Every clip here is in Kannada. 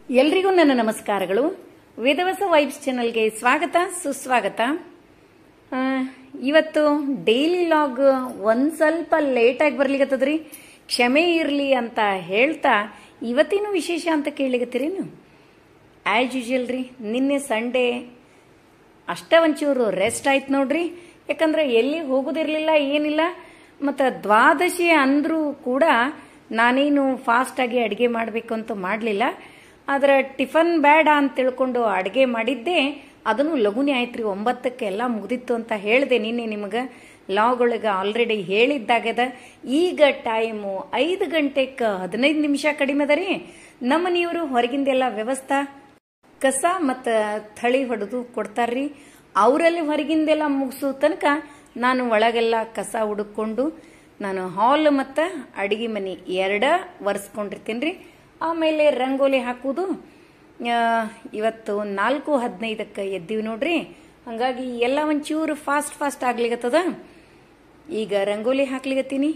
ಎಲ್ರಿಗೂ ನನ್ನ ನಮಸ್ಕಾರಗಳು. ವೇದವಸ ವೈಬ್ಸ್ ಚಾನೆಲ್ಗೆ ಸ್ವಾಗತ ಸುಸ್ವಾಗತ. ಇವತ್ತು ಡೈಲಿ ಲಾಗ್ ಒಂದ್ ಸ್ವಲ್ಪ ಲೇಟ್ ಆಗಿ ಬರ್ಲಿಕತ್ತದ್ರಿ, ಕ್ಷಮೆ ಇರ್ಲಿ ಅಂತ ಹೇಳ್ತಾ ಇವತ್ತಿನ ವಿಶೇಷ ಅಂತ ಕೇಳಿಗತ್ತೀರಿ ನೀವು. ಆಸ್ ಯೂಶುವಲ್ ರೀ, ನಿನ್ನೆ ಸಂಡೇ ಅಷ್ಟ ಒಂಚೂರು ರೆಸ್ಟ್ ಆಯ್ತು ನೋಡ್ರಿ. ಯಾಕಂದ್ರೆ ಎಲ್ಲಿ ಹೋಗೋದಿರ್ಲಿಲ್ಲ, ಏನಿಲ್ಲ. ಮತ್ತು ದ್ವಾದಶಿ ಅಂದ್ರೂ ಕೂಡ ನಾನೇನು ಫಾಸ್ಟ್ ಆಗಿ ಅಡಿಗೆ ಮಾಡಬೇಕು ಅಂತ ಮಾಡಲಿಲ್ಲ. ಆದ್ರೆ ಟಿಫನ್ ಬೇಡ ಅಂತ ತಿಳ್ಕೊಂಡು ಅಡಿಗೆ ಮಾಡಿದ್ದೆ. ಅದನ್ನು ಲಘುನೇ ಆಯ್ತ್ರಿ, 9ಕ್ಕೆ ಎಲ್ಲ ಮುಗ್ದಿತ್ತು ಅಂತ ಹೇಳಿದೆ ನಿನ್ನೆ ನಿಮಗೆ ಲಾಗ್ ಒಳಗೆ ಆಲ್ರೆಡಿ ಹೇಳಿದ್ದಾಗದ. ಈಗ ಟೈಮು 5 ಗಂಟೆಗೆ 15 ನಿಮಿಷ ಕಡಿಮೆ ಅದ ರೀ. ನಮ್ಮ ಮನೆಯವರು ಹೊರಗಿಂದೆಲ್ಲ ವ್ಯವಸ್ಥೆ ಕಸ ಮತ್ತು ಥಳಿ ಹೊಡೆದು ಕೊಡ್ತಾರ್ರಿ. ಅವರಲ್ಲಿ ಹೊರಗಿಂದೆಲ್ಲ ಮುಗಿಸೋ ತನಕ ನಾನು ಒಳಗೆಲ್ಲ ಕಸ ಹುಡುಕೊಂಡು ನಾನು ಹಾಲ್ ಮತ್ತು ಅಡಿಗೆ ಮನೆ ಎರಡ ಒರೆಸ್ಕೊಂಡಿರ್ತೀನಿ ರೀ. ಆಮೇಲೆ ರಂಗೋಲಿ ಹಾಕುವುದು. ಇವತ್ತು 4:15ಕ್ಕೆ ಎದ್ದೀವಿ ನೋಡ್ರಿ. ಹಂಗಾಗಿ ಎಲ್ಲ ಒಂಚೂರು ಫಾಸ್ಟ್ ಆಗ್ಲಿಕತ್ತದ. ಈಗ ರಂಗೋಲಿ ಹಾಕ್ಲಿಕತ್ತೀನಿ.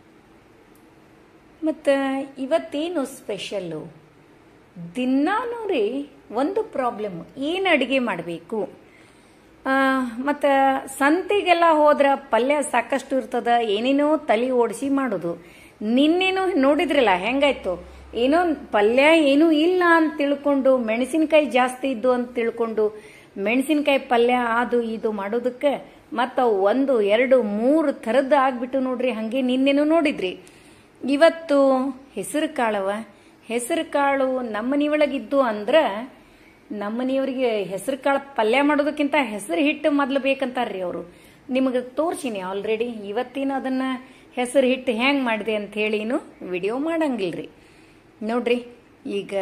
ಮತ್ತು ಇವತ್ತೇನು ಸ್ಪೆಷಲ್ಲು, ದಿನಾನೂ ರೀ ಒಂದು ಪ್ರಾಬ್ಲಮ್, ಏನು ಅಡುಗೆ ಮಾಡಬೇಕು. ಮತ್ತು ಸಂತೆಗೆಲ್ಲ ಹೋದ್ರೆ ಪಲ್ಯ ಸಾಕಷ್ಟು ಇರ್ತದ, ಏನೇನೋ ತಲೆ ಓಡಿಸಿ ಮಾಡೋದು. ನಿನ್ನೇನು ನೋಡಿದ್ರಲ್ಲ ಹೆಂಗಾಯ್ತು, ಏನೋ ಪಲ್ಯ ಏನೂ ಇಲ್ಲ ಅಂತ ತಿಳ್ಕೊಂಡು, ಮೆಣಸಿನಕಾಯಿ ಜಾಸ್ತಿ ಇದ್ದು ಅಂತ ತಿಳ್ಕೊಂಡು ಮೆಣಸಿನಕಾಯಿ ಪಲ್ಯ ಅದು ಇದು ಮಾಡೋದಕ್ಕೆ ಮತ್ತು 1, 2, 3 ಥರದ್ದು ಆಗ್ಬಿಟ್ಟು ನೋಡ್ರಿ. ಹಾಗೆ ನಿನ್ನೆನೂ ನೋಡಿದ್ರಿ. ಇವತ್ತು ಹೆಸರು ಕಾಳವ. ಹೆಸರು ಕಾಳು ನಮ್ಮನೆಯೊಳಗಿದ್ದು ಅಂದ್ರೆ ನಮ್ಮನೆಯವರಿಗೆ ಹೆಸರು ಕಾಳು ಪಲ್ಯ ಮಾಡೋದಕ್ಕಿಂತ ಹೆಸರು ಹಿಟ್ಟು ಮೊದಲು ಬೇಕಂತಾರ್ರಿ ಅವರು. ನಿಮಗೆ ತೋರ್ಸಿನಿ ಆಲ್ರೆಡಿ. ಇವತ್ತಿನ ಅದನ್ನ ಹೆಸರು ಹಿಟ್ಟು ಹೆಂಗೆ ಮಾಡಿದೆ ಅಂತ ಹೇಳಿನು ವಿಡಿಯೋ ಮಾಡಂಗಿಲ್ರಿ. ನೋಡ್ರಿ, ಈಗ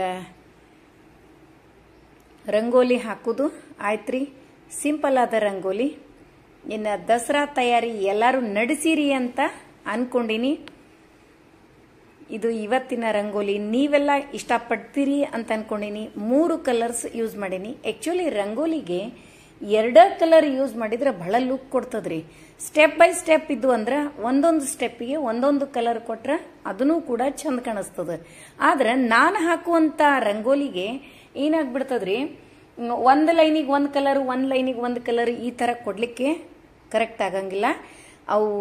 ರಂಗೋಲಿ ಹಾಕೋದು ಆಯ್ತ್ರಿ. ಸಿಂಪಲ್ ಆದ ರಂಗೋಲಿ. ಇನ್ನು ದಸರಾ ತಯಾರಿ ಎಲ್ಲರೂ ನಡೆಸಿರಿ ಅಂತ ಅನ್ಕೊಂಡಿನಿ. ಇದು ಇವತ್ತಿನ ರಂಗೋಲಿ. ನೀವೆಲ್ಲ ಇಷ್ಟಪಡ್ತೀರಿ ಅಂತ ಅನ್ಕೊಂಡಿನಿ. 3 ಕಲರ್ಸ್ ಯೂಸ್ ಮಾಡೀನಿ. ಆಕ್ಚುಲಿ ರಂಗೋಲಿಗೆ 2 ಕಲರ್ ಯೂಸ್ ಮಾಡಿದ್ರೆ ಬಹಳ ಲುಕ್ ಕೊಡ್ತದ್ರಿ. ಸ್ಟೆಪ್ ಬೈ ಸ್ಟೆಪ್ ಇದ್ದು ಅಂದ್ರೆ ಒಂದೊಂದು ಸ್ಟೆಪ್ಗೆ ಒಂದೊಂದು ಕಲರ್ ಕೊಟ್ರೆ ಅದನ್ನು ಕೂಡ ಚಂದ ಕಾಣಿಸ್ತದ. ಆದ್ರೆ ನಾನು ಹಾಕುವಂತ ರಂಗೋಲಿಗೆ ಏನಾಗ್ಬಿಡ್ತದ್ರಿ, 1 ಲೈನಿಗೆ 1 ಕಲರ್, 1 ಲೈನಿಗೆ 1 ಕಲರ್ ಈ ತರ ಕೊಡ್ಲಿಕ್ಕೆ ಕರೆಕ್ಟ್ ಆಗಂಗಿಲ್ಲ. ಅವು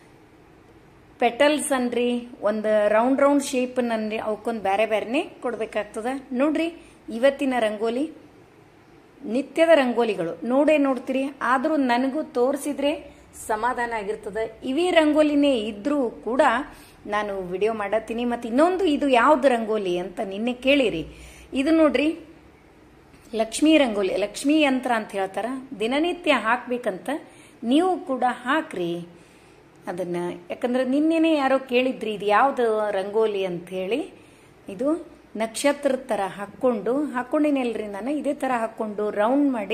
ಪೆಟಲ್ಸ್ ಅನ್ರಿ, ಒಂದು ರೌಂಡ್ ಶೇಪ್ ನನ್ರಿ, ಅವಕ್ಕೊಂದು ಬೇರೆನೆ ಕೊಡ್ಬೇಕಾಗ್ತದ. ನೋಡ್ರಿ, ಇವತ್ತಿನ ರಂಗೋಲಿ ನಿತ್ಯದ ರಂಗೋಲಿಗಳು ನೋಡೇ ನೋಡ್ತೀರಿ. ಆದ್ರೂ ನನಗೂ ತೋರಿಸಿದ್ರೆ ಸಮಾಧಾನ ಆಗಿರ್ತದ. ಇವೇ ರಂಗೋಲಿನೇ ಇದ್ರೂ ಕೂಡ ನಾನು ವಿಡಿಯೋ ಮಾಡತ್ತೀನಿ. ಮತ್ತು ಇನ್ನೊಂದು, ಇದು ಯಾವ್ದು ರಂಗೋಲಿ ಅಂತ ನಿನ್ನೆ ಕೇಳಿರಿ. ಇದು ನೋಡ್ರಿ, ಲಕ್ಷ್ಮೀ ರಂಗೋಲಿ, ಲಕ್ಷ್ಮೀ ಯಂತ್ರ ಅಂತ ಹೇಳ್ತಾರ. ದಿನನಿತ್ಯ ಹಾಕ್ಬೇಕಂತ, ನೀವು ಕೂಡ ಹಾಕ್ರಿ ಅದನ್ನ. ಯಾಕಂದ್ರೆ ನಿನ್ನೆನೆ ಯಾರೋ ಕೇಳಿದ್ರಿ ಇದು ಯಾವ್ದು ರಂಗೋಲಿ ಅಂತ ಹೇಳಿ. ಇದು ನಕ್ಷತ್ರ ತರ ಹಾಕೊಂಡಿನಲ್ರಿ ನಾನು. ಇದೇ ತರ ಹಾಕೊಂಡು ರೌಂಡ್ ಮಾಡಿ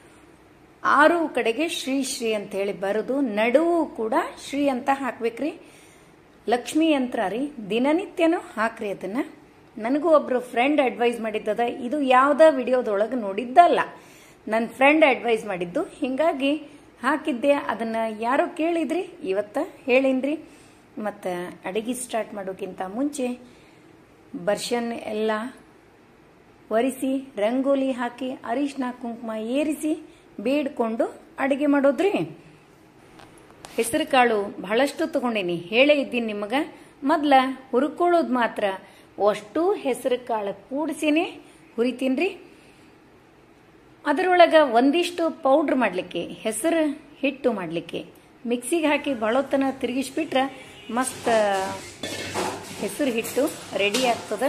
6 ಕಡೆಗೆ ಶ್ರೀ ಶ್ರೀ ಅಂತ ಹೇಳಿ ಬರೋದು, ನಡುವು ಕೂಡ ಶ್ರೀ ಅಂತ ಹಾಕ್ಬೇಕ್ರಿ. ಲಕ್ಷ್ಮೀ ಯಂತ್ರ ರೀ, ದಿನನಿತ್ಯನೂ ಹಾಕ್ರಿ ಅದನ್ನ. ನನಗೂ ಒಬ್ರು ಫ್ರೆಂಡ್ ಅಡ್ವೈಸ್ ಮಾಡಿದ್ದದ. ಇದು ಯಾವ್ದ ವಿಡಿಯೋದೊಳಗೆ ನೋಡಿದ್ದಲ್ಲ, ನನ್ನ ಫ್ರೆಂಡ್ ಅಡ್ವೈಸ್ ಮಾಡಿದ್ದು. ಹಿಂಗಾಗಿ ಹಾಕಿದ್ದೆ. ಅದನ್ನ ಯಾರೋ ಕೇಳಿದ್ರಿ, ಇವತ್ತ ಹೇಳಿನ್ರಿ. ಮತ್ತು ಅಡಿಗೆ ಸ್ಟಾರ್ಟ್ ಮಾಡೋಕ್ಕಿಂತ ಮುಂಚೆ ಬರ್ಷನ್ ಎಲ್ಲ ಒರೆಸಿ, ರಂಗೋಲಿ ಹಾಕಿ, ಅರಿಶಿನ ಕುಂಕುಮ ಏರಿಸಿ ಬೇಡ್ಕೊಂಡು ಅಡಿಗೆ ಮಾಡೋದ್ರಿ. ಹೆಸರು ಕಾಳು ಬಹಳಷ್ಟು ತಗೊಂಡೇನಿ, ಹೇಳೇ ಇದ್ದೀನಿ ನಿಮಗ. ಮೊದ್ಲ ಹುರ್ಕೊಳ್ಳೋದು ಮಾತ್ರ ಅಷ್ಟು ಹೆಸರು ಕಾಳು ಕೂಡಿಸಿನೇ ಹುರಿತೀನ್ರಿ. ಅದರೊಳಗ ಒಂದಿಷ್ಟು ಪೌಡ್ರ್ ಮಾಡಲಿಕ್ಕೆ, ಹೆಸರು ಹಿಟ್ಟು ಮಾಡಲಿಕ್ಕೆ ಮಿಕ್ಸಿಗೆ ಹಾಕಿ ಬಳೋತನ ತಿರುಗಿಸ್ಬಿಟ್ರೆ ಮಸ್ತ್ ಹೆಸರು ಹಿಟ್ಟು ರೆಡಿ ಆಗ್ತದ.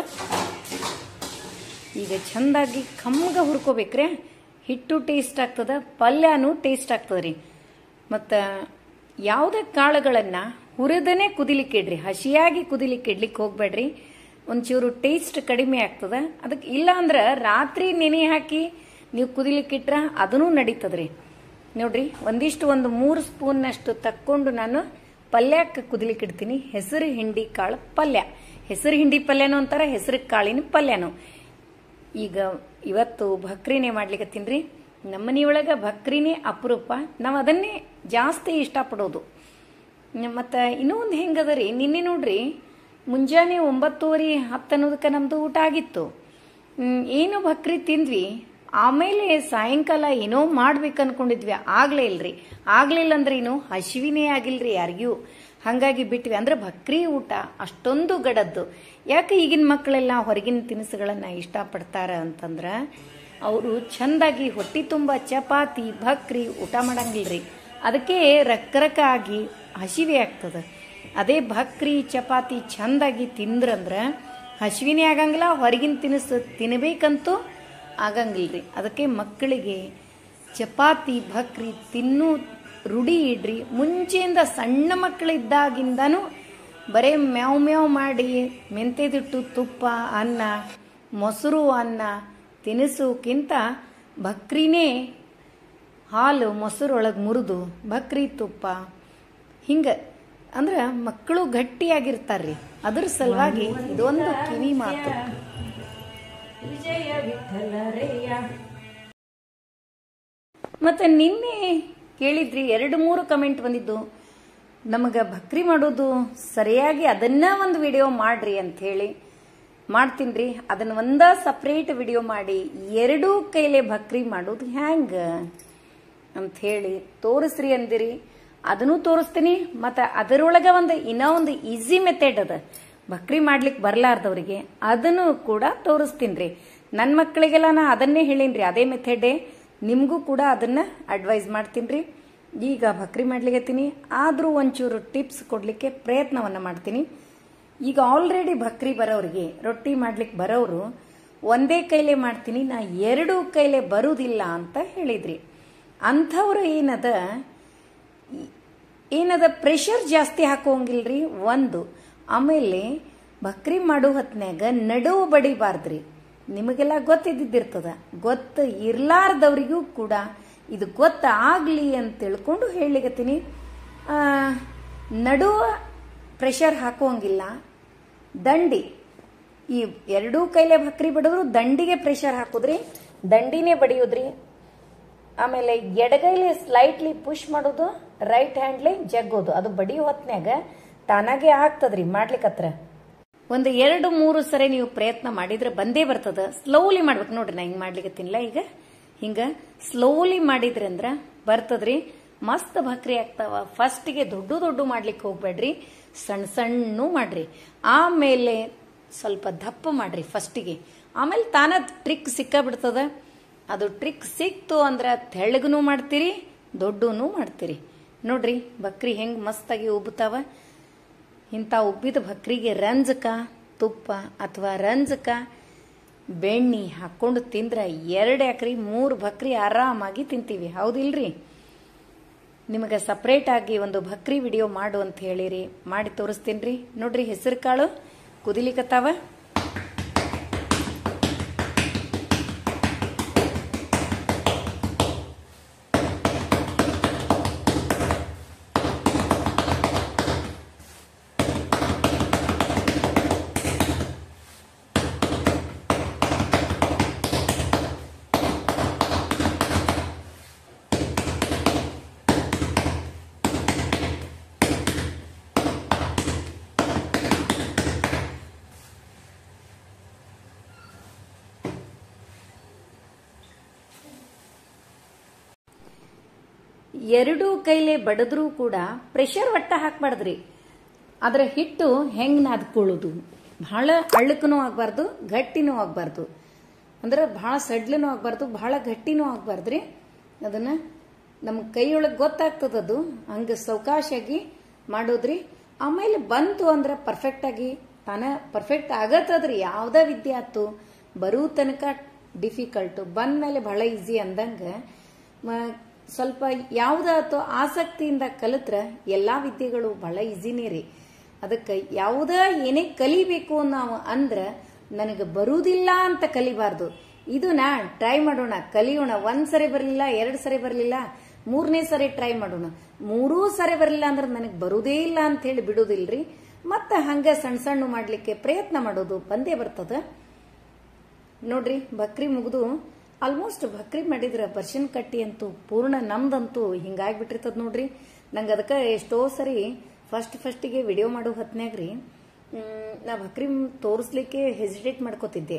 ಈಗ ಚಂದಾಗಿ ಕಮ್ಮಗ ಹುರ್ಕೋಬೇಕ್ರೆ ಹಿಟ್ಟು ಟೇಸ್ಟ್ ಆಗ್ತದ, ಪಲ್ಯನೂ ಟೇಸ್ಟ್ ಆಗ್ತದ್ರಿ. ಮತ್ತು ಯಾವುದೇ ಕಾಳುಗಳನ್ನು ಹುರಿದನೇ ಕುದಿಲಿಕ್ಕೆ ಇಡ್ರಿ, ಹಸಿಯಾಗಿ ಕುದಿಲಿಕ್ಕೆ ಇಡ್ಲಿಕ್ಕೆ ಹೋಗ್ಬೇಡ್ರಿ. ಒಂಚೂರು ಟೇಸ್ಟ್ ಕಡಿಮೆ ಆಗ್ತದ. ಅದಕ್ಕೆ ಇಲ್ಲ ಅಂದ್ರೆ ರಾತ್ರಿ ನೆನೆ ಹಾಕಿ ನೀವು ಕುದಿಲಿಕ್ಕಿಟ್ರ ಅದನ್ನೂ ನಡೀತದ್ರಿ. ನೋಡ್ರಿ, ಒಂದು 3 ಸ್ಪೂನ್ನಷ್ಟು ತಕ್ಕೊಂಡು ನಾನು ಪಲ್ಯಕ್ಕೆ ಕುದಿಲಿಕ್ಕೆ ಇಡ್ತೀನಿ. ಹೆಸರು ಹಿಂಡಿ ಕಾಳು ಪಲ್ಯ, ಹೆಸರು ಹಿಂಡಿ ಪಲ್ಯನೂ ಅಂತಾರ, ಹೆಸರು ಕಾಳಿನ ಪಲ್ಯನೂ. ಈಗ ಇವತ್ತು ಭಕ್ರಿನೇ ಮಾಡ್ಲಿಕ್ಕತ್ತೀನ್ರಿ. ನಮ್ಮನೆಯೊಳಗೆ ಭಕ್ರಿನೇ ಅಪರೂಪ, ನಾವು ಅದನ್ನೇ ಜಾಸ್ತಿ ಇಷ್ಟಪಡೋದು. ಮತ್ತು ಇನ್ನೂ ಒಂದು ಹೆಂಗದ ರೀ, ನಿನ್ನೆ ನೋಡ್ರಿ ಮುಂಜಾನೆ 9:30, 10 ಅನ್ನೋದಕ್ಕೆ ನಮ್ದು ಊಟ ಆಗಿತ್ತು. ಏನು ಭಕ್ರಿ ತಿಂದ್ವಿ, ಆಮೇಲೆ ಸಾಯಂಕಾಲ ಏನೋ ಮಾಡ್ಬೇಕು ಅನ್ಕೊಂಡಿದ್ವಿ, ಆಗ್ಲಿಲ್ಲ ಅಂದ್ರೆ ಏನು ಹಸಿವಿನೇ ಆಗಿಲ್ರಿ ಯಾರಿಗೂ. ಹಂಗಾಗಿ ಬಿಟ್ವಿ. ಅಂದ್ರೆ ಭಕ್ರಿ ಊಟ ಅಷ್ಟೊಂದು ಗಡದ್ದು. ಯಾಕೆ ಈಗಿನ ಮಕ್ಕಳೆಲ್ಲ ಹೊರಗಿನ ತಿನಿಸುಗಳನ್ನ ಇಷ್ಟಪಡ್ತಾರ ಅಂತಂದ್ರ ಅವರು ಚಂದಾಗಿ ಹೊಟ್ಟಿ ತುಂಬ ಚಪಾತಿ ಭಕ್ರಿ ಊಟ ಮಾಡಂಗಿಲ್ರಿ. ಅದಕ್ಕೆ ರಕ್ಕ ಆಗಿ ಹಸಿವೆ ಆಗ್ತದ. ಅದೇ ಭಕ್ರಿ ಚಪಾತಿ ಚಂದಾಗಿ ತಿಂದ್ರಂದ್ರ ಹಸಿವಿನೇ ಆಗಂಗಿಲ್ಲ, ಹೊರಗಿನ ತಿನಿಸು ತಿನ್ಬೇಕಂತೂ ಆಗಂಗಿಲ್ರಿ. ಅದಕ್ಕೆ ಮಕ್ಕಳಿಗೆ ಚಪಾತಿ ಭಕ್ರಿ ತಿನ್ನು ರೂಢಿ ಇಡ್ರಿ. ಮುಂಚೆಯಿಂದ ಸಣ್ಣ ಮಕ್ಕಳಿದ್ದಾಗಿಂದನೂ ಬರೇ ಮ್ಯಾವ್ ಮ್ಯಾವ್ ಮಾಡಿ ಮೆಂತೆದಿಟ್ಟು ತುಪ್ಪ ಅನ್ನ ಮೊಸರು ಅನ್ನ ತಿನಿಸುಕ್ಕಿಂತ ಭಕ್ರಿನೇ ಹಾಲು ಮೊಸರು ಒಳಗೆ ಮುರಿದು ಭಕ್ರಿ ತುಪ್ಪ ಹಿಂಗ ಅಂದ್ರ ಮಕ್ಕಳು ಗಟ್ಟಿಯಾಗಿರ್ತಾರ್ರಿ. ಅದ್ರ ಸಲುವಾಗಿ ಇದೊಂದು ಕಿವಿ ಮಾತು. ವಿಜಯ ವಿಠಲರೇಯ. ಮತ್ತೆ ನಿನ್ನೆ ಕೇಳಿದ್ರಿ 2-3 ಕಮೆಂಟ್ ಬಂದಿದ್ದು, ನಮಗ ಭಕ್ರಿ ಮಾಡೋದು ಸರಿಯಾಗಿ ಅದನ್ನ ಒಂದು ವಿಡಿಯೋ ಮಾಡ್ರಿ ಅಂತ ಹೇಳಿ. ಮಾಡ್ತೀನ್ರಿ. ಅದನ್ನ ಒಂದ ಸಪ್ರೇಟ್ ವಿಡಿಯೋ ಮಾಡಿ 2 ಕೈಲೆ ಭಕ್ರಿ ಮಾಡೋದು ಹ್ಯಾಂಗ ಅಂತ ಹೇಳಿ ತೋರಿಸ್ರಿ ಅಂದಿರಿ. ಅದನ್ನು ತೋರಿಸ್ತೀನಿ. ಮತ್ತೆ ಅದರೊಳಗ ಇನ್ನೂ ಒಂದು ಈಸಿ ಮೆಥಡ್ ಅದ ಭಕ್ರಿ ಮಾಡ್ಲಿಕ್ಕೆ ಬರ್ಲಾರ್ದವ್ರಿಗೆ, ಅದನ್ನು ಕೂಡ ತೋರಿಸ್ತೀನ್ರಿ. ನನ್ನ ಮಕ್ಕಳಿಗೆಲ್ಲ ನಾ ಅದನ್ನೇ ಹೇಳೀನ್ರಿ, ಅದೇ ಮೆಥಡೇ ನಿಮಗೂ ಕೂಡ ಅದನ್ನ ಅಡ್ವೈಸ್ ಮಾಡ್ತೀನ್ರಿ. ಈಗ ಭಕ್ರಿ ಮಾಡ್ಲಿಕ್ಕತ್ತೀನಿ, ಆದ್ರೂ ಒಂಚೂರು ಟಿಪ್ಸ್ ಕೊಡ್ಲಿಕ್ಕೆ ಪ್ರಯತ್ನವನ್ನ ಮಾಡ್ತೀನಿ. ಈಗ ಆಲ್ರೆಡಿ ಭಕ್ರಿ ಬರೋರಿಗೆ, ರೊಟ್ಟಿ ಮಾಡ್ಲಿಕ್ಕೆ ಬರೋರು ಒಂದೇ ಕೈಲೆ ಮಾಡ್ತೀನಿ, ನಾ 2 ಕೈಲೆ ಬರುವುದಿಲ್ಲ ಅಂತ ಹೇಳಿದ್ರಿ. ಅಂಥವ್ರು ಏನದ ಪ್ರೆಷರ್ ಜಾಸ್ತಿ ಹಾಕೋಂಗಿಲ್ರಿ ಒಂದು. ಆಮೇಲೆ ಭಕ್ರಿ ಮಾಡೋ ಹೊತ್ನ್ಯಾಗ ನಡುವು ಬಡಿಬಾರ್ದ್ರಿ. ನಿಮಗೆಲ್ಲ ಗೊತ್ತಿದ್ದಿರ್ತದ. ಗೊತ್ತು ಇರ್ಲಾರ್ದವ್ರಿಗೂ ಕೂಡ ಇದು ಗೊತ್ತಾಗ್ಲಿ ಅಂತ ತಿಳ್ಕೊಂಡು ಹೇಳಿಗತ್ತೀನಿ. ನಡುವ ಪ್ರೆಷರ್ ಹಾಕೋಂಗಿಲ್ಲ. ದಂಡಿ, ಈ 2 ಕೈಲೆ ಭಕ್ರಿ ಬಡಿದ್ರು ದಂಡಿಗೆ ಪ್ರೆಷರ್ ಹಾಕುದ್ರಿ, ದಂಡಿನೇ ಬಡಿಯೋದ್ರಿ. ಆಮೇಲೆ ಎಡಗೈಲಿ ಸ್ಲೈಟ್ಲಿ ಪುಷ್ ಮಾಡೋದು, ರೈಟ್ ಹ್ಯಾಂಡ್ಲಿ ಜಗ್ಗೋದು. ಅದು ಬಡಿ ಹೊತ್ನ್ಯಾಗ ತಾನಾಗೆ ಆಗ್ತದ್ರಿ. ಮಾಡ್ಲಿಕ್ಕತ್ರ 1-2-3 ಸರಿ ನೀವು ಪ್ರಯತ್ನ ಮಾಡಿದ್ರೆ ಬಂದೇ ಬರ್ತದ. ಸ್ಲೋಲಿ ಮಾಡ್ಬೇಕು ನೋಡ್ರಿ. ನಾ ಹಿಂಗ್ ಮಾಡ್ಲಿಕ್ಕತ್ತೀನಿಲ್ಲ, ಈಗ ಹಿಂಗ ಸ್ಲೋಲಿ ಮಾಡಿದ್ರಿ ಅಂದ್ರ ಬರ್ತದ್ರಿ. ಮಸ್ತ್ ಭಕ್ರಿ ಆಗ್ತಾವ. ಫಸ್ಟ್ಗೆ ದೊಡ್ಡ ಮಾಡ್ಲಿಕ್ಕೆ ಹೋಗ್ಬೇಡ್ರಿ, ಸಣ್ಣ ಸಣ್ಣ ಮಾಡ್ರಿ. ಆಮೇಲೆ ಸ್ವಲ್ಪ ದಪ್ಪ ಮಾಡ್ರಿ ಫಸ್ಟಿಗೆ. ಆಮೇಲೆ ತಾನ ಟ್ರಿಕ್ ಸಿಕ್ಕ ಬಿಡ್ತದ. ಅದು ಟ್ರಿಕ್ ಸಿಕ್ತು ಅಂದ್ರ ತೆಳ್ಳಗನೂ ಮಾಡ್ತೀರಿ, ದೊಡ್ಡನೂ ಮಾಡ್ತೀರಿ. ನೋಡ್ರಿ ಭಕ್ರಿ ಹೆಂಗ್ ಮಸ್ತಾಗಿ ಉಬ್ಬತಾವ. ಇಂಥ ಉಬ್ಬಿದ ಭಕ್ರಿಗೆ ರಂಜಕ ತುಪ್ಪ ಅಥವಾ ರಂಜಕ ಬೆಣ್ಣೆ ಹಾಕೊಂಡು ತಿಂದ್ರ 2 ಎಕರೆ 3 ಭಕ್ರಿ ಆರಾಮಾಗಿ ತಿಂತೀವಿ. ಹೌದಿಲ್ರಿ? ನಿಮಗೆ ಸಪ್ರೇಟ್ ಆಗಿ ಒಂದು ಭಕ್ರಿ ವಿಡಿಯೋ ಮಾಡು ಅಂತ ಹೇಳಿರಿ, ಮಾಡಿ ತೋರಿಸ್ತೀನ್ರಿ. ನೋಡ್ರಿ ಹೆಸರು ಕಾಳು ಕುದಿಲಿಕತ್ತಾವ. ಎರಡು ಕೈಲೆ ಬಡದ್ರೂ ಕೂಡ ಪ್ರೆಷರ್ ಒಟ್ಟ ಹಾಕ್ಬಾರ್ದ್ರಿ. ಅದರ ಹಿಟ್ಟು ಹೆಂಗ್ ನಾದ್ಕೊಳ್ಳೋದು, ಬಹಳ ಅಳ್ಳಕ್ಕನೂ ಆಗ್ಬಾರ್ದು, ಗಟ್ಟಿನೂ ಆಗ್ಬಾರ್ದು. ಅಂದ್ರೆ ಬಹಳ ಸಡ್ಲನೂ ಆಗ್ಬಾರ್ದು, ಬಹಳ ಗಟ್ಟಿನೂ ಆಗ್ಬಾರ್ದ್ರಿ. ಅದನ್ನ ನಮ್ಮ ಕೈಯೊಳಗೆ ಗೊತ್ತಾಗ್ತದದು. ಹಂಗ ಸೌಕಾಶಾಗಿ ಮಾಡೋದ್ರಿ. ಆಮೇಲೆ ಬಂತು ಅಂದ್ರೆ ಪರ್ಫೆಕ್ಟ್ ಆಗಿ ತಾನ ಪರ್ಫೆಕ್ಟ್ ಆಗತ್ತದ್ರಿ. ಯಾವ್ದ ವಿದ್ಯೆ ಆತು ಬರೋ ತನಕ ಡಿಫಿಕಲ್ಟ್, ಬಂದ್ಮೇಲೆ ಬಹಳ ಈಸಿ ಅಂದಂಗ ಸ್ವಲ್ಪ ಯಾವ್ದಾತೋ ಆಸಕ್ತಿಯಿಂದ ಕಲಿತ್ರ ಎಲ್ಲಾ ವಿದ್ಯೆಗಳು ಬಹಳ ಈಸಿನೇ ರೀ. ಅದಕ್ಕೆ ಯಾವುದ ಏನೇ ಕಲಿಬೇಕು ನಾವು ಅಂದ್ರ ನನಗೆ ಬರುವುದಿಲ್ಲ ಅಂತ ಕಲಿಬಾರ್ದು. ಇದು ನಾ ಟ್ರೈ ಮಾಡೋಣ, ಕಲಿಯೋಣ. 1 ಸರಿ ಬರಲಿಲ್ಲ, 2 ಸರಿ ಬರಲಿಲ್ಲ, 3ನೇ ಸರಿ ಟ್ರೈ ಮಾಡೋಣ. 3 ಸರಿ ಬರಲಿಲ್ಲ ಅಂದ್ರೆ ನನಗೆ ಬರುವುದೇ ಇಲ್ಲ ಅಂತ ಹೇಳಿ ಬಿಡುದಿಲ್ರಿ. ಮತ್ತೆ ಹಂಗ ಸಣ್ಣ ಸಣ್ಣ ಮಾಡ್ಲಿಕ್ಕೆ ಪ್ರಯತ್ನ ಮಾಡೋದು, ಬಂದೇ ಬರ್ತದ. ನೋಡ್ರಿ ಭಕ್ರಿ ಮುಗಿದು ಆಲ್ಮೋಸ್ಟ್ ಭಕ್ರಿ ಮಾಡಿದ್ರ ಬರ್ಷನ್ ಕಟ್ಟಿ ಅಂತೂ ಪೂರ್ಣ ನಮ್ದಂತೂ ಹಿಂಗಾಗ್ಬಿಟ್ಟಿರ್ತದ ನೋಡ್ರಿ. ನಂಗೆ ಅದಕ್ಕೆ ಎಷ್ಟೋ ಸರಿ ಫಸ್ಟಿಗೆ ವಿಡಿಯೋ ಮಾಡೋ ಹೊತ್ನ್ಯಾಗ್ರಿ ನಾ ಭಕ್ರಿ ತೋರಿಸ್ಲಿಕ್ಕೆ ಹೆಸಿಟೇಟ್ ಮಾಡ್ಕೋತಿದ್ದೆ.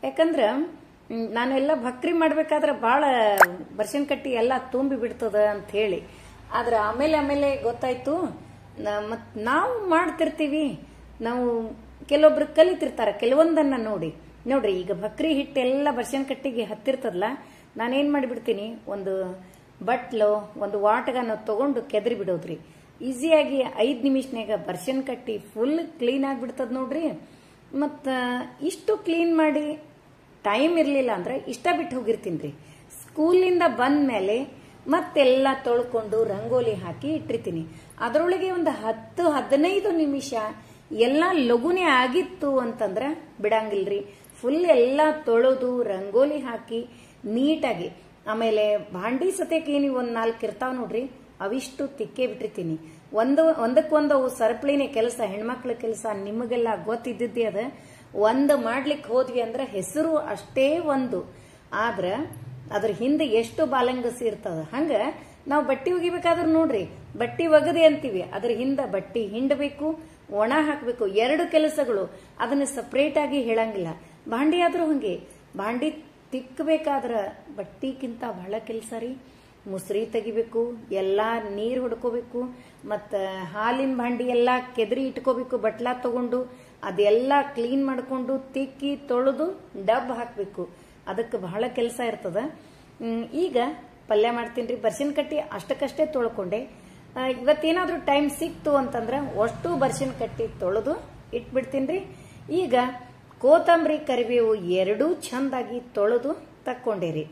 ಯಾಕಂದ್ರ ನಾನೆಲ್ಲ ಭಕ್ರಿ ಮಾಡ್ಬೇಕಾದ್ರೆ ಭಾಳ ಬರ್ಶನ್ ಕಟ್ಟಿ ಎಲ್ಲ ತುಂಬಿ ಬಿಡ್ತದ ಅಂತ ಹೇಳಿ. ಆದ್ರೆ ಆಮೇಲೆ ಗೊತ್ತಾಯ್ತು, ಮತ್ ನಾವು ಮಾಡ್ತಿರ್ತೀವಿ, ನಾವು ಕೆಲವೊಬ್ರು ಕಲಿತಿರ್ತಾರ ಕೆಲವೊಂದನ್ನ ನೋಡ್ರಿ ಈಗ ಭಕ್ರಿ ಹಿಟ್ಟೆಲ್ಲ ಬರ್ಶನ್ ಕಟ್ಟಿಗೆ ಹತ್ತಿರ್ತದಲ್ಲ, ನಾನೇನ್ ಮಾಡಿಬಿಡ್ತೀನಿ, ಒಂದು ಬಟ್ಲು ಒಂದು ವಾಟಗನ್ನ ತಗೊಂಡು ಕೆದರಿ ಬಿಡೋದ್ರಿ. ಈಸಿಯಾಗಿ 5 ನಿಮಿಷನಾಗ ಬರ್ಶನ್ ಕಟ್ಟಿ ಫುಲ್ ಕ್ಲೀನ್ ಆಗಿಬಿಡ್ತದ ನೋಡ್ರಿ. ಮತ್ತ ಇಷ್ಟು ಕ್ಲೀನ್ ಮಾಡಿ ಟೈಮ್ ಇರ್ಲಿಲ್ಲ ಅಂದ್ರೆ ಇಷ್ಟ ಬಿಟ್ಟು ಹೋಗಿರ್ತೀನಿ. ಸ್ಕೂಲಿಂದ ಬಂದ ಮೇಲೆ ಮತ್ತೆಲ್ಲ ತೊಳ್ಕೊಂಡು ರಂಗೋಲಿ ಹಾಕಿ ಇಟ್ಟಿರ್ತೀನಿ. ಅದರೊಳಗೆ ಒಂದು 10-15 ನಿಮಿಷ ಎಲ್ಲ ಲಘುನೆ ಆಗಿತ್ತು ಅಂತಂದ್ರ ಬಿಡಂಗಿಲ್ರಿ. ಫುಲ್ ಎಲ್ಲ ತೊಳೆದು ರಂಗೋಲಿ ಹಾಕಿ ನೀಟಾಗಿ, ಆಮೇಲೆ ಭಾಂಡಿ ಸತ್ಯಕ್ಕೆ ನೀವು ಒಂದ್ 4 ಇರ್ತಾವ ನೋಡ್ರಿ, ಅವಿಷ್ಟು ತಿಕ್ಕೇ ಬಿಟ್ಟಿರ್ತೀನಿ. ಒಂದಕ್ಕೊಂದು ಸರಪಳಿನೇ ಕೆಲಸ, ಹೆಣ್ಮಕ್ಳ ಕೆಲಸ ನಿಮಗೆಲ್ಲ ಗೊತ್ತಿದ್ದೇ ಅದ. ಒಂದು ಮಾಡ್ಲಿಕ್ಕೆ ಹೋದ್ವಿ ಅಂದ್ರೆ ಹೆಸರು ಅಷ್ಟೇ ಒಂದು, ಆದ್ರ ಅದ್ರ ಹಿಂದೆ ಎಷ್ಟು ಬಾಲಂಗಸಿ ಇರ್ತದ. ಹಂಗ ನಾವು ಬಟ್ಟಿ ಒಗಿಬೇಕಾದ್ರೂ ನೋಡ್ರಿ, ಬಟ್ಟಿ ಒಗದೆ ಅಂತೀವಿ, ಅದ್ರ ಹಿಂದ ಬಟ್ಟಿ ಹಿಂಡಬೇಕು, ಒಣ ಹಾಕ್ಬೇಕು, 2 ಕೆಲಸಗಳು. ಅದನ್ನ ಸಪರೇಟ್ ಆಗಿ ಹೇಳಂಗಿಲ್ಲ. ಭಾಂಡಿ ಆದ್ರೂ ಹಂಗೆ, ಭಾಂಡಿ ತಿಕ್ಕಬೇಕಾದ್ರ ಬಟ್ಟಿಗಿಂತ ಬಹಳ ಕೆಲಸ ರೀ. ಮುಸ್ರಿ ತೆಗಿಬೇಕು, ಎಲ್ಲಾ ನೀರ್ ಹೊಡ್ಕೋಬೇಕು, ಮತ್ತ ಹಾಲಿನ ಭಾಂಡಿ ಎಲ್ಲಾ ಕೆದರಿ ಇಟ್ಕೋಬೇಕು, ಬಟ್ಲಾ ತಗೊಂಡು ಅದೆಲ್ಲ ಕ್ಲೀನ್ ಮಾಡ್ಕೊಂಡು ತಿಕ್ಕಿ ತೊಳೆದು ಡಬ್ ಹಾಕ್ಬೇಕು. ಅದಕ್ಕೆ ಬಹಳ ಕೆಲಸ ಇರ್ತದ. ಈಗ ಪಲ್ಯ ಮಾಡ್ತೀನಿ. ಬರ್ಶನ್ ಕಟ್ಟಿ ಅಷ್ಟಕ್ಕಷ್ಟೇ ತೊಳ್ಕೊಂಡೆ. ಇವತ್ತೇನಾದ್ರೂ ಟೈಮ್ ಸಿಕ್ತು ಅಂತಂದ್ರ ಅಷ್ಟು ಬರ್ಶನ್ ಕಟ್ಟಿ ತೊಳೆದು ಇಟ್ಬಿಡ್ತೀನಿ. ಈಗ ಕೋತಂಬರಿ ಕರಿಬೇವು 2 ಚಂದಾಗಿ ತೊಳೆದು ತಕ್ಕೊಂಡೇರಿ.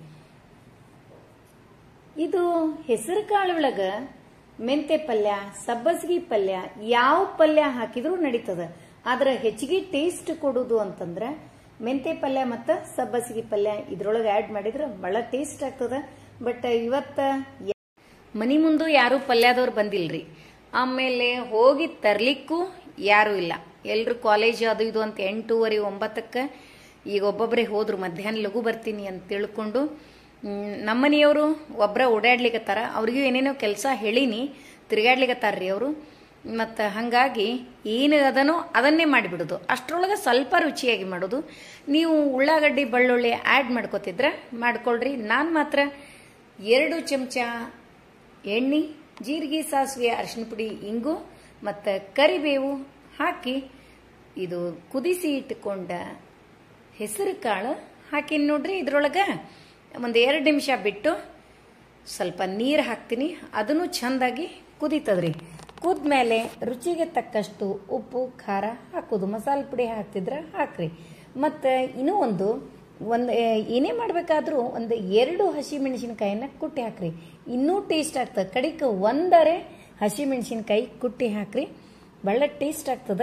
ಇದು ಹೆಸರು ಕಾಳು ಒಳಗ ಮೆಂತೆ ಪಲ್ಯ, ಸಬ್ಬಸಿಗೆ ಪಲ್ಯ, ಯಾವ ಪಲ್ಯ ಹಾಕಿದ್ರೂ ನಡೀತದ. ಆದ್ರೆ ಹೆಚ್ಚಿಗೆ ಟೇಸ್ಟ್ ಕೊಡುದು ಅಂತಂದ್ರ ಮೆಂತೆ ಪಲ್ಯ ಮತ್ತ ಸಬ್ಬಸಿಗೆ ಪಲ್ಯ ಇದ್ರೊಳಗೆ ಆಡ್ ಮಾಡಿದ್ರೆ ಬಹಳ ಟೇಸ್ಟ್ ಆಗ್ತದ. ಬಟ್ ಇವತ್ತ ಮನಿ ಮುಂದೆ ಯಾರು ಪಲ್ಯದವ್ರು ಬಂದಿಲ್ರಿ. ಆಮೇಲೆ ಹೋಗಿ ತರ್ಲಿಕ್ಕೂ ಯಾರು ಇಲ್ಲ. ಎಲ್ರು ಕಾಲೇಜ್ ಅದು ಇದು ಅಂತ 8:30-9ಕ್ಕೆ ಈಗ ಒಬ್ಬೊಬ್ಬರೇ ಹೋದ್ರು. ಮಧ್ಯಾಹ್ನ ಲಘು ಬರ್ತೀನಿ ಅಂತ ತಿಳ್ಕೊಂಡು ನಮ್ಮನೆಯವರು ಒಬ್ಬರ ಓಡಾಡ್ಲಿಕತ್ತಾರ. ಅವ್ರಿಗೂ ಏನೇನೋ ಕೆಲಸ ಹೇಳಿನಿ, ತಿರುಗಾಡ್ಲಿಕತ್ತಾರ್ರಿ ಅವರು. ಮತ್ತು ಹಾಗಾಗಿ ಏನು ಅದನೋ ಅದನ್ನೇ ಮಾಡಿಬಿಡೋದು. ಅಷ್ಟರೊಳಗೆ ಸ್ವಲ್ಪ ರುಚಿಯಾಗಿ ಮಾಡೋದು. ನೀವು ಉಳ್ಳಾಗಡ್ಡಿ ಬೆಳ್ಳುಳ್ಳಿ ಆ್ಯಡ್ ಮಾಡ್ಕೋತಿದ್ರೆ ಮಾಡ್ಕೊಳ್ರಿ. ನಾನು ಮಾತ್ರ 2 ಚಮಚ ಎಣ್ಣೆ, ಜೀರಿಗೆ, ಸಾಸಿವೆ, ಅರಿಶಿನ ಪುಡಿ, ಇಂಗು ಮತ್ತು ಕರಿಬೇವು ಹಾಕಿ ಇದು ಕುದಿಸಿ ಇಟ್ಟುಕೊಂಡ ಹೆಸರು ಕಾಳು ಹಾಕಿನಿ ನೋಡ್ರಿ. ಇದ್ರೊಳಗೆ ಒಂದು 2 ನಿಮಿಷ ಬಿಟ್ಟು ಸ್ವಲ್ಪ ನೀರು ಹಾಕ್ತೀನಿ. ಅದನ್ನು ಚಂದಾಗಿ ಕುದೀತದ್ರಿ. ಕುದ್ಮೇಲೆ ರುಚಿಗೆ ತಕ್ಕಷ್ಟು ಉಪ್ಪು, ಖಾರ ಹಾಕೋದು. ಮಸಾಲೆ ಪುಡಿ ಹಾಕ್ತಿದ್ರೆ ಹಾಕ್ರಿ. ಮತ್ತು ಇನ್ನೂ ಒಂದು ಏನೇ ಮಾಡಬೇಕಾದ್ರೂ ಒಂದು 2 ಹಸಿಮೆಣಸಿನಕಾಯಿನ ಕುಟ್ಟಿ ಹಾಕ್ರಿ. ಇನ್ನೂ ಟೇಸ್ಟ್ ಆಗ್ತದೆ. ಕಡಿಕ 1 ಹಸಿಮೆಣಸಿನಕಾಯಿ ಕುಟ್ಟಿ ಹಾಕ್ರಿ, ಬಹಳ ಟೇಸ್ಟ್ ಆಗ್ತದ.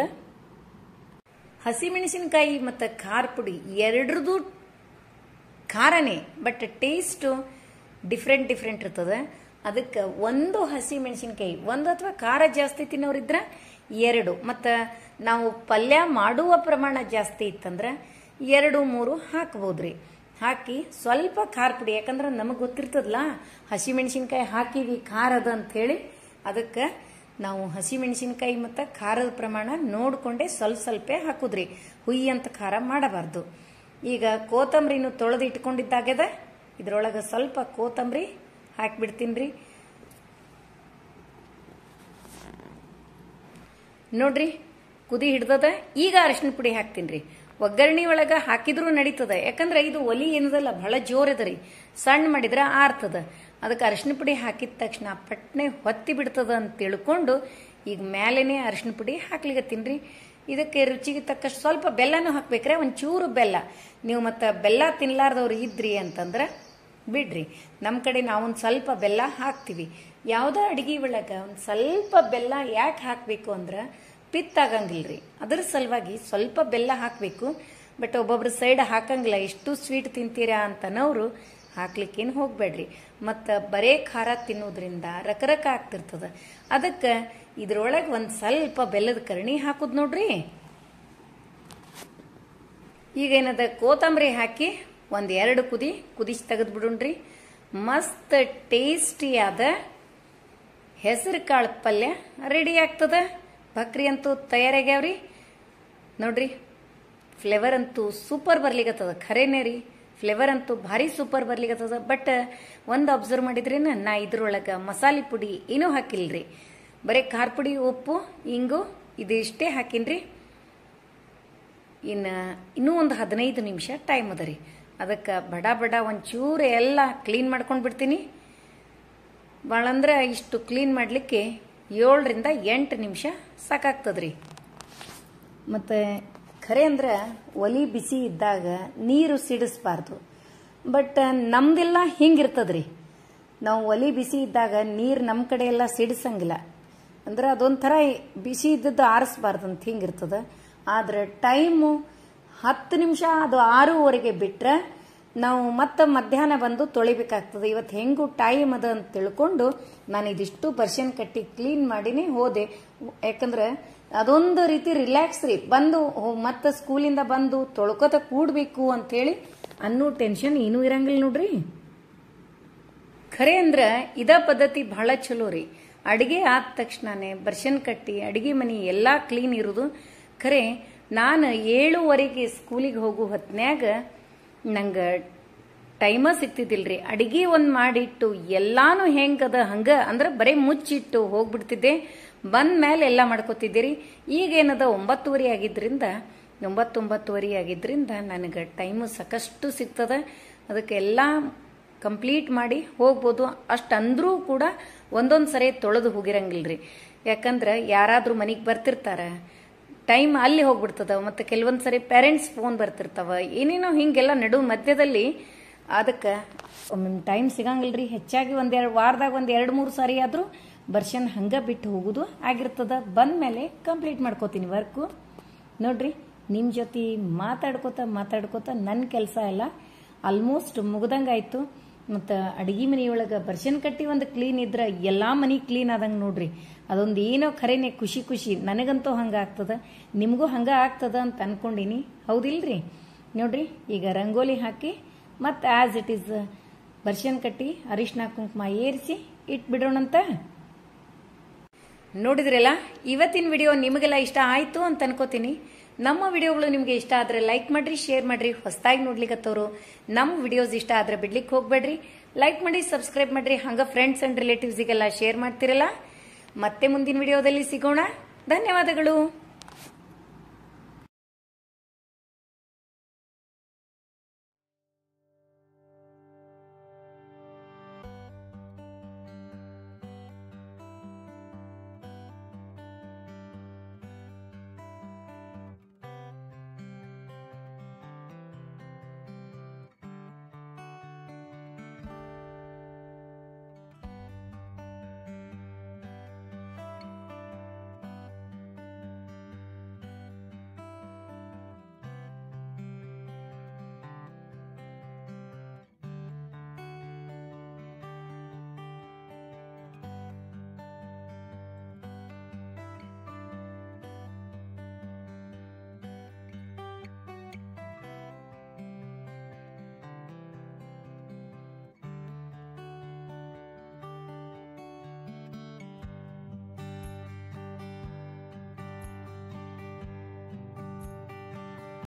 ಹಸಿಮೆಣಸಿನಕಾಯಿ ಮತ್ತು ಖಾರ ಪುಡಿ 2ರದು ಖಾರನೇ, ಬಟ್ ಟೇಸ್ಟು ಡಿಫ್ರೆಂಟ್ ಇರ್ತದೆ. ಅದಕ್ಕೆ 1 ಹಸಿಮೆಣಸಿನಕಾಯಿ, 1 ಅಥವಾ ಖಾರ ಜಾಸ್ತಿ ತಿನ್ನೋರಿದ್ರೆ 2, ಮತ್ತು ನಾವು ಪಲ್ಯ ಮಾಡುವ ಪ್ರಮಾಣ ಜಾಸ್ತಿ ಇತ್ತಂದ್ರೆ 2-3 ಹಾಕ್ಬೋದ್ರಿ. ಹಾಕಿ ಸ್ವಲ್ಪ ಖಾರ ಪುಡಿ, ಯಾಕಂದ್ರೆ ನಮಗೆ ಗೊತ್ತಿರ್ತದಲ್ಲ ಹಸಿಮೆಣಸಿನಕಾಯಿ ಹಾಕಿವಿ ಖಾರ ಅದ ಅಂತ ಹೇಳಿ. ಅದಕ್ಕೆ ನಾವು ಹಸಿಮೆಣಸಿನಕಾಯಿ ಮತ್ತು ಖಾರದ ಪ್ರಮಾಣ ನೋಡಿಕೊಂಡೆ ಸ್ವಲ್ಪ ಹಾಕುದ್ರಿ. ಹುಯ್ಯಿ ಅಂತ ಖಾರ ಮಾಡಬಾರ್ದು. ಈಗ ಕೋತಂಬರಿನೂ ತೊಳೆದು ಇಟ್ಕೊಂಡಿದ್ದಾಗ್ಯದ. ಇದ್ರೊಳಗೆ ಸ್ವಲ್ಪ ಕೋತಂಬರಿ ಹಾಕಿಬಿಡ್ತೀನಿ ನೋಡ್ರಿ. ಕುದಿ ಹಿಡ್ದದ. ಈಗ ಅರಿಶಿನ ಪುಡಿ ಹಾಕ್ತೀನಿ. ಒಗ್ಗರಣೆ ಒಳಗೆ ಹಾಕಿದ್ರೂ ನಡೀತದ, ಯಾಕಂದ್ರೆ ಇದು ಒಲಿ ಏನದಲ್ಲ ಬಹಳ ಜೋರದರಿ. ಸಣ್ಣ ಮಾಡಿದ್ರೆ ಆರ್ತದ. ಅದಕ್ಕೆ ಅರಿಶಿನ ಪುಡಿ ಹಾಕಿದ ತಕ್ಷಣ ಪಟ್ನೆ ಹೊತ್ತಿ ಬಿಡ್ತದ ಅಂತ ತಿಳ್ಕೊಂಡು ಈಗ ಮೇಲೇನೆ ಅರಿಶಿನ ಪುಡಿ ಹಾಕ್ಲಿಕತ್ತೀನಿ. ಇದಕ್ಕೆ ರುಚಿಗೆ ತಕ್ಕಷ್ಟು ಸ್ವಲ್ಪ ಬೆಲ್ಲನೂ ಹಾಕ್ಬೇಕ್ರೆ, ಒಂಚೂರು ಬೆಲ್ಲ. ನೀವು ಮತ್ತೆ ಬೆಲ್ಲ ತಿನ್ಲಾರ್ದವ್ರು ಇದ್ರಿ ಅಂತಂದ್ರೆ ಬಿಡ್ರಿ. ನಮ್ಮ ಕಡೆ ನಾವೊಂದು ಸ್ವಲ್ಪ ಬೆಲ್ಲ ಹಾಕ್ತೀವಿ. ಯಾವುದೋ ಅಡಿಗೆ ಒಳಗೆ ಒಂದು ಸ್ವಲ್ಪ ಬೆಲ್ಲ ಯಾಕೆ ಹಾಕಬೇಕು ಅಂದ್ರೆ ಪಿತ್ತಾಗಂಗಿಲ್ರಿ. ಅದರ ಸಲುವಾಗಿ ಸ್ವಲ್ಪ ಬೆಲ್ಲ ಹಾಕಬೇಕು. ಬಟ್ ಒಬ್ಬೊಬ್ರು ಸೈಡ್ ಹಾಕಂಗಿಲ್ಲ, ಎಷ್ಟು ಸ್ವೀಟ್ ತಿಂತೀರಾ ಅಂತನವರು ಹಾಕ್ಲಿಕ್ಕೇನು ಹೋಗ್ಬೇಡ್ರಿ. ಮತ್ತು ಬರೇ ಖಾರ ತಿನ್ನೋದ್ರಿಂದ ರಕರಕ ಆಗ್ತಿರ್ತದ. ಅದಕ್ಕೆ ಇದ್ರೊಳಗೆ ಒಂದು ಸ್ವಲ್ಪ ಬೆಲ್ಲದ ಕರಣಿ ಹಾಕುದು ನೋಡ್ರಿ. ಈಗೇನದ ಕೋತಂಬರಿ ಹಾಕಿ 1-2 ಕುದಿಸಿ ತೆಗೆದು ಬಿಡುಣ್ರಿ. ಮಸ್ತ್ ಟೇಸ್ಟಿಯಾದ ಹೆಸರು ಕಾಳು ಪಲ್ಯ ರೆಡಿ ಆಗ್ತದ. ಭಕ್ರಿ ಅಂತೂ ತಯಾರಾಗ್ಯಾವ್ರಿ ನೋಡ್ರಿ. ಫ್ಲೇವರ್ ಅಂತೂ ಸೂಪರ್ ಬರ್ಲಿಕತ್ತದ. ಖರೇನೇ ರೀ, ಫ್ಲೇವರ್ ಅಂತೂ ಭಾರಿ ಸೂಪರ್ ಬರ್ಲಿಕತ್ತದ. ಬಟ್ ಒಂದು ಅಬ್ಸರ್ವ್ ಮಾಡಿದ್ರೇನ, ನಾ ಇದ್ರೊಳಗೆ ಮಸಾಲೆ ಪುಡಿ ಏನೂ ಹಾಕಿಲ್ರಿ. ಬರೀ ಖಾರ ಪುಡಿ, ಉಪ್ಪು, ಇಂಗು ಇದಿಷ್ಟೇ ಹಾಕಿನ್ರಿ. ಇನ್ನೂ ಒಂದು 15 ನಿಮಿಷ ಟೈಮ್ ಅದ ರೀ. ಅದಕ್ಕೆ ಬಡ ಬಡ ಒಂಚೂರು ಎಲ್ಲ ಕ್ಲೀನ್ ಮಾಡ್ಕೊಂಡು ಬಿಡ್ತೀನಿ. ಭಾಳಂದ್ರೆ ಇಷ್ಟು ಕ್ಲೀನ್ ಮಾಡಲಿಕ್ಕೆ 7 ರಿಂದ 8 ನಿಮಿಷ ಸಾಕಾಗ್ತದ್ರಿ. ಮತ್ತು ಖರೆ ಅಂದ್ರೆ ಒಲಿ ಬಿಸಿ ಇದ್ದಾಗ ನೀರು ಸಿಡಿಸ್ಬಾರ್ದು. ಬಟ್ ನಮ್ದೆಲ್ಲ ಹಿಂಗಿರ್ತದ್ರಿ. ನಾವು ಒಲಿ ಬಿಸಿ ಇದ್ದಾಗ ನೀರು ನಮ್ಮ ಕಡೆ ಎಲ್ಲ ಸಿಡಿಸಂಗಿಲ್ಲ. ಅಂದ್ರೆ ಅದೊಂಥರ ಬಿಸಿ ಇದ್ದದ್ದು ಆರಿಸ್ಬಾರ್ದು ಅಂತ ಹಿಂಗಿರ್ತದ. ಆದ್ರೆ ಟೈಮು 10 ನಿಮಿಷ, ಅದು 6:15 ಬಿಟ್ರೆ ನಾವು ಮತ್ತೆ ಮಧ್ಯಾಹ್ನ ಬಂದು ತೊಳಿಬೇಕಾಗ್ತದೆ. ಇವತ್ತು ಹೆಂಗೂ ಟೈಮ್ ಅದ ಅಂತ ತಿಳ್ಕೊಂಡು ನಾನು ಇದಿಷ್ಟು ಬರ್ಷನ್ ಕಟ್ಟಿ ಕ್ಲೀನ್ ಮಾಡಿನೇ ಹೋದೆ. ಯಾಕಂದ್ರೆ ಅದೊಂದು ರೀತಿ ರಿಲ್ಯಾಕ್ಸ್ ರೀ. ಬಂದು ಮತ್ತೆ ಸ್ಕೂಲಿಂದ ಬಂದು ತೊಳ್ಕೊತ ಕೂಡ್ಬೇಕು ಅಂತ ಹೇಳಿ ಅನ್ನೋ ಟೆನ್ಷನ್ ಏನೂ ಇರಂಗಿಲ್ಲ ನೋಡ್ರಿ. ಖರೆ ಅಂದ್ರ ಇದ ಪದ್ಧತಿ ಬಹಳ ಚಲೋ ರೀ. ಅಡಿಗೆ ಆದ ತಕ್ಷಣನೇ ಬರ್ಷನ್ ಕಟ್ಟಿ ಅಡಿಗೆ ಮನೆ ಎಲ್ಲಾ ಕ್ಲೀನ್ ಇರೋದು. ಖರೆ ನಾನು 7:15 ಸ್ಕೂಲಿಗೆ ಹೋಗೋ ಹೊತ್ನ್ಯಾಗ ನಂಗೆ ಟೈಮ ಸಿಗ್ತಿದ್ದಿಲ್ರಿ. ಅಡಿಗೆ ಒಂದು ಮಾಡಿಟ್ಟು ಎಲ್ಲಾನು ಹೆಂಗದ ಹಂಗ ಅಂದ್ರೆ ಬರೀ ಮುಚ್ಚಿಟ್ಟು ಹೋಗ್ಬಿಡ್ತಿದ್ದೆ. ಬಂದ ಮೇಲೆ ಎಲ್ಲ ಮಾಡ್ಕೋತಿದ್ದೀರಿ. ಈಗೇನದ 9:30 ಆಗಿದ್ರಿಂದ 9:30 ಆಗಿದ್ರಿಂದ ನನಗೆ ಟೈಮು ಸಾಕಷ್ಟು ಸಿಗ್ತದ. ಅದಕ್ಕೆ ಎಲ್ಲ ಕಂಪ್ಲೀಟ್ ಮಾಡಿ ಹೋಗ್ಬೋದು. ಅಷ್ಟಂದ್ರೂ ಕೂಡ ಒಂದೊಂದು ಸರಿ ತೊಳೆದು ಹೋಗಿರಂಗಿಲ್ರಿ. ಯಾಕಂದ್ರೆ ಯಾರಾದ್ರೂ ಮನೆಗೆ ಬರ್ತಿರ್ತಾರ, ಟೈಮ್ ಅಲ್ಲಿ ಹೋಗ್ಬಿಡ್ತದ. ಮತ್ತೆ ಕೆಲವೊಂದು ಸರಿ ಪೇರೆಂಟ್ಸ್ ಫೋನ್ ಬರ್ತಿರ್ತಾವ, ಏನೇನೋ ಹಿಂಗೆಲ್ಲ ನಡು ಮಧ್ಯದಲ್ಲಿ. ಅದಕ್ಕೆ ಒಮ್ಮೊಮ್ಮೆ ಟೈಮ್ ಸಿಗಂಗಿಲ್ರಿ. ಹೆಚ್ಚಾಗಿ ವಾರದಾಗ 2-3 ಸಾರಿ ಆದ್ರೂ ಬರ್ಷನ್ ಹಂಗ ಬಿಟ್ಟು ಹೋಗುದು ಆಗಿರ್ತದ. ಬಂದ್ಮೇಲೆ ಕಂಪ್ಲೀಟ್ ಮಾಡ್ಕೋತೀನಿ ವರ್ಕು. ನೋಡ್ರಿ, ನಿಮ್ ಜೊತೆ ಮಾತಾಡ್ಕೋತ ನನ್ನ ಕೆಲಸ ಎಲ್ಲ ಆಲ್ಮೋಸ್ಟ್ ಮುಗ್ದಂಗಾಯ್ತು. ಮತ್ತು ಅಡಿಗೆ ಮನೆಯೊಳಗೆ ಬರ್ಷನ್ ಕಟ್ಟಿ ಒಂದು ಕ್ಲೀನ್ ಇದ್ರೆ ಎಲ್ಲಾ ಮನಿ ಕ್ಲೀನ್ ಆದಂಗೆ ನೋಡ್ರಿ. ಅದೊಂದು ಏನೋ ಖರೇನೆ ಖುಷಿ. ನನಗಂತೂ ಹಂಗ ಆಗ್ತದ, ನಿಮಗೂ ಹಂಗ ಆಗ್ತದ ಅಂತ ಅನ್ಕೊಂಡಿನಿ. ಹೌದಿಲ್ರಿ? ನೋಡ್ರಿ, ಈಗ ರಂಗೋಲಿ ಹಾಕಿ ಮತ್ತೆ ಆಸ್ ಇಟ್ ಈಸ್ ಬರ್ಷನ್ ಕಟ್ಟಿ ಅರಿಶಿನ ಕುಂಕುಮ ಏರಿಸಿ ಇಟ್ಬಿಡೋಣಂತ. ನೋಡಿದ್ರಲ್ಲ, ಇವತ್ತಿನ ವಿಡಿಯೋ ನಿಮಗೆಲ್ಲ ಇಷ್ಟ ಆಯ್ತು ಅಂತ ಅನ್ಕೋತೀನಿ. ನಮ್ಮ ವಿಡಿಯೋಗಳು ನಿಮ್ಗೆ ಇಷ್ಟ ಆದ್ರೆ ಲೈಕ್ ಮಾಡ್ರಿ, ಶೇರ್ ಮಾಡ್ರಿ. ಹೊಸದಾಗಿ ನೋಡ್ಲಿಕ್ಕತ್ತವ್ರು ನಮ್ಮ ವಿಡಿಯೋಸ್ ಇಷ್ಟ ಆದ್ರೆ ಬಿಡ್ಲಿಕ್ಕೆ ಹೋಗ್ಬೇಡ್ರಿ. ಲೈಕ್ ಮಾಡಿ, ಸಬ್ಸ್ಕ್ರೈಬ್ ಮಾಡ್ರಿ. ಹಂಗ ಫ್ರೆಂಡ್ಸ್ ಅಂಡ್ ರಿಲೇಟಿವ್ಸ್ಗೆಲ್ಲ ಶೇರ್ ಮಾಡ್ತಿರಲ್ಲ. ಮತ್ತೆ ಮುಂದಿನ ವಿಡಿಯೋದಲ್ಲಿ ಸಿಗೋಣ. ಧನ್ಯವಾದಗಳು.